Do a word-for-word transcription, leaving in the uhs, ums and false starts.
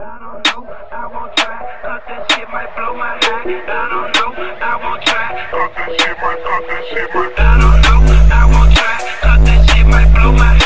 I don't know, I won't try, cause that shit might blow my high. I don't know, I won't try, cause that shit might, cause that shit might. I don't know, I won't try, cause that shit might blow my high.